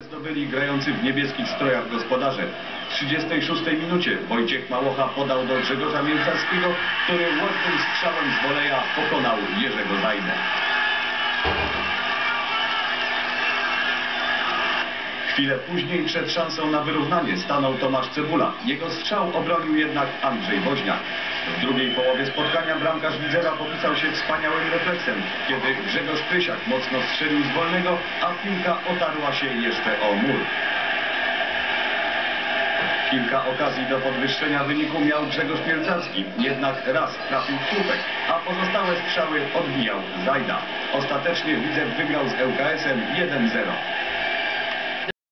zdobyli grający w niebieskich strojach gospodarze. W 36 minucie Wojciech Małocha podał do Grzegorza Mielcarskiego, który ładnym strzałem z woleja pokonał Jerzego Zajdę. Chwilę później przed szansą na wyrównanie stanął Tomasz Cebula. Jego strzał obronił jednak Andrzej Woźniak. W drugiej połowie spotkania bramkarz Widzera popisał się wspaniałym refleksem, kiedy Grzegorz Prysiak mocno strzelił z wolnego, a piłka otarła się jeszcze o mur. Kilka okazji do podwyższenia wyniku miał Grzegorz Mielcarski, jednak raz trafił w słupek, a pozostałe strzały odbijał Zajda. Ostatecznie Widzew wygrał z ŁKS-em 1-0.